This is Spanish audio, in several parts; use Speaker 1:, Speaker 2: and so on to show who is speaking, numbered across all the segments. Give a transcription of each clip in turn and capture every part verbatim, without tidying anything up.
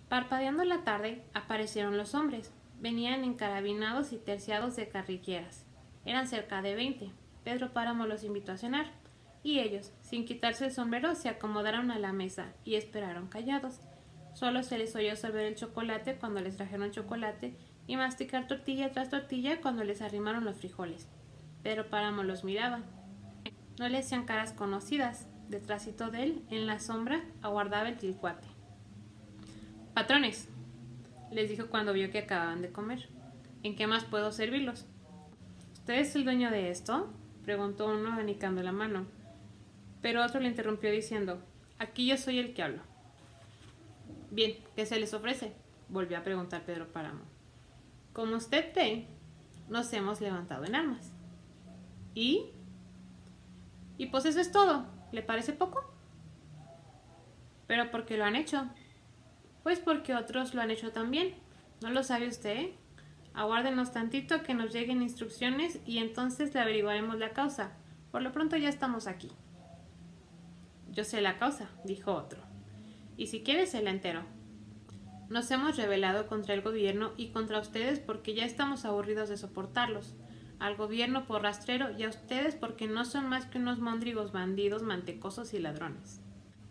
Speaker 1: Parpadeando la tarde, aparecieron los hombres. Venían encarabinados y terciados de carrilleras. Eran cerca de veinte. Pedro Páramo los invitó a cenar, y ellos, sin quitarse el sombrero, se acomodaron a la mesa y esperaron callados. Solo se les oyó sorber el chocolate cuando les trajeron chocolate y masticar tortilla tras tortilla cuando les arrimaron los frijoles. Pedro Páramo los miraba. No le hacían caras conocidas. Detrásito de él, en la sombra, aguardaba el Tilcuate. «Patrones», les dijo cuando vio que acababan de comer, «¿en qué más puedo servirlos?» «¿Usted es el dueño de esto?», preguntó uno abanicando la mano. Pero otro le interrumpió diciendo: «Aquí yo soy el que hablo». «Bien, ¿qué se les ofrece?», volvió a preguntar Pedro Páramo. «Como usted ve, nos hemos levantado en armas». «¿Y?» «Y pues eso es todo. ¿Le parece poco?» «¿Pero por qué lo han hecho?» «Pues porque otros lo han hecho también. ¿No lo sabe usted? Aguárdenos tantito que nos lleguen instrucciones y entonces le averiguaremos la causa. Por lo pronto ya estamos aquí». «Yo sé la causa», dijo otro. «Y si quiere se la entero. Nos hemos rebelado contra el gobierno y contra ustedes porque ya estamos aburridos de soportarlos. Al gobierno por rastrero y a ustedes porque no son más que unos móndrigos bandidos, mantecosos y ladrones.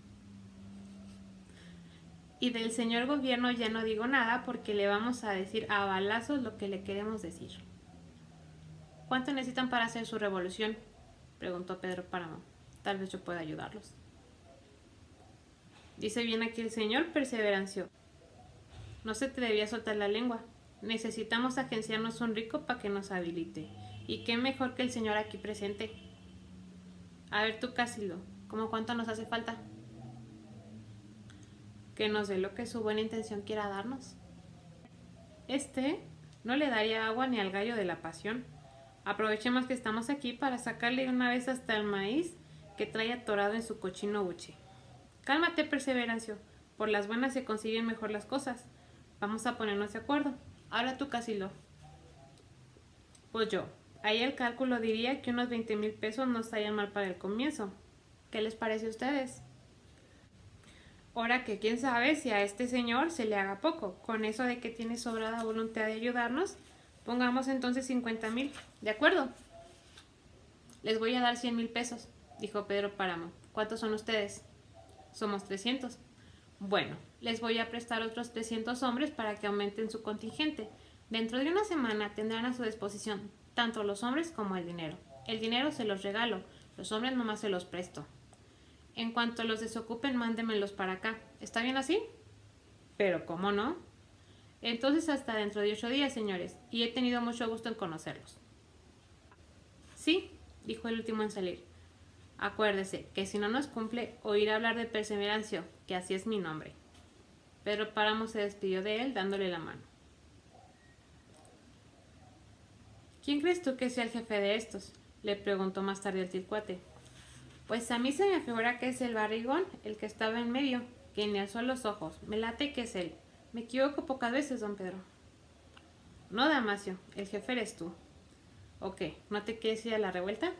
Speaker 1: Y del señor gobierno ya no digo nada porque le vamos a decir a balazos lo que le queremos decir». «¿Cuánto necesitan para hacer su revolución?», preguntó Pedro Páramo. «Tal vez yo pueda ayudarlos». «Dice bien aquí el señor Perseverancio. No se te debía soltar la lengua. Necesitamos agenciarnos un rico para que nos habilite. Y qué mejor que el señor aquí presente. A ver tú, Cássilo, ¿cómo cuánto nos hace falta?» «Que nos dé lo que su buena intención quiera darnos». «Este no le daría agua ni al gallo de la pasión. Aprovechemos que estamos aquí para sacarle una vez hasta el maíz que trae atorado en su cochino buche». «Cálmate, Perseverancio. Por las buenas se consiguen mejor las cosas. Vamos a ponernos de acuerdo. Ahora tú, Cássilo». «Pues yo, ahí el cálculo diría que unos veinte mil pesos no estarían mal para el comienzo. ¿Qué les parece a ustedes?» «Ahora que quién sabe si a este señor se le haga poco. Con eso de que tiene sobrada voluntad de ayudarnos, pongamos entonces cincuenta mil. ¿De acuerdo?» «Les voy a dar cien mil pesos», dijo Pedro Páramo. «¿Cuántos son ustedes?» «Somos trescientos. «Bueno, les voy a prestar otros trescientos hombres para que aumenten su contingente. Dentro de una semana tendrán a su disposición tanto los hombres como el dinero. El dinero se los regalo, los hombres nomás se los presto. En cuanto los desocupen, mándenmelos para acá. ¿Está bien así?» «Pero, ¿cómo no?» «Entonces hasta dentro de ocho días, señores, y he tenido mucho gusto en conocerlos». «Sí», dijo el último en salir. «Acuérdese que si no nos cumple, oirá hablar de Perseverancio, que así es mi nombre». Pedro Páramo se despidió de él dándole la mano. «¿Quién crees tú que sea el jefe de estos?», le preguntó más tarde el Tilcuate. «Pues a mí se me figura que es el barrigón, el que estaba en medio, que ni alzó los ojos. Me late que es él. Me equivoco pocas veces, don Pedro». «No, Damasio, el jefe eres tú». «¿O qué? ¿No te quieres ir a la revuelta?»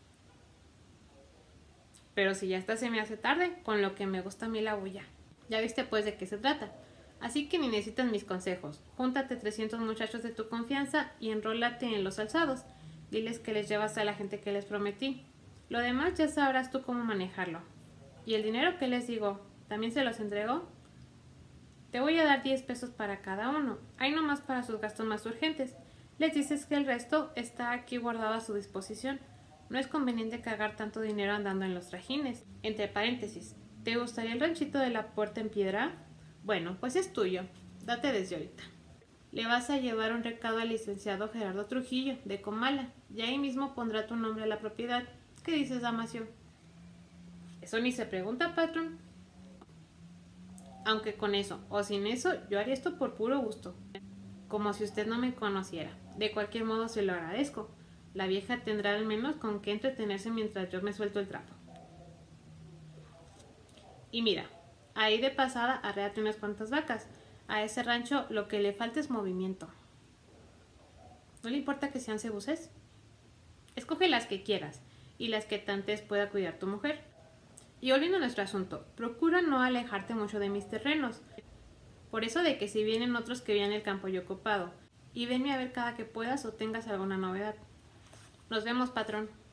Speaker 1: «Pero si ya está se me hace tarde, con lo que me gusta a mí la bulla. Ya viste pues de qué se trata. Así que ni necesitas mis consejos. Júntate trescientos muchachos de tu confianza y enrólate en los alzados. Diles que les llevas a la gente que les prometí. Lo demás ya sabrás tú cómo manejarlo. ¿Y el dinero que les digo? ¿También se los entregó?» «Te voy a dar diez pesos para cada uno. Hay nomás para sus gastos más urgentes. Les dices que el resto está aquí guardado a su disposición. No es conveniente cargar tanto dinero andando en los trajines. Entre paréntesis, ¿te gustaría el ranchito de la Puerta en Piedra? Bueno, pues es tuyo. Date desde ahorita. Le vas a llevar un recado al licenciado Gerardo Trujillo, de Comala, y ahí mismo pondrá tu nombre a la propiedad. ¿Qué dices, Damasio?» «Eso ni se pregunta, patrón. Aunque con eso o sin eso, yo haría esto por puro gusto. Como si usted no me conociera. De cualquier modo se lo agradezco. La vieja tendrá al menos con qué entretenerse mientras yo me suelto el trapo. Y mira, ahí de pasada arréate unas cuantas vacas. A ese rancho lo que le falta es movimiento. ¿No le importa que sean cebuces? Escoge las que quieras y las que tantes pueda cuidar tu mujer. Y volviendo a nuestro asunto, procura no alejarte mucho de mis terrenos. Por eso de que si vienen otros que vean el campo yo copado. Y venme a ver cada que puedas o tengas alguna novedad. Nos vemos, patrón.